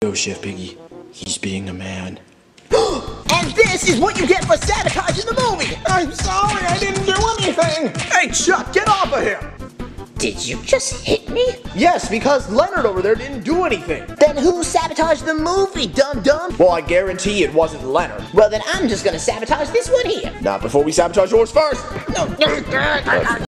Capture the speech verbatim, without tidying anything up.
Go, Chef Piggy. He's being a man. And this is what you get for sabotaging the movie! I'm sorry, I didn't do anything! Hey, Chuck, get off of here! Did you just hit me? Yes, because Leonard over there didn't do anything. Then who sabotaged the movie, dum-dum? Well, I guarantee it wasn't Leonard. Well, then I'm just gonna sabotage this one here. Not before we sabotage yours first. No, no,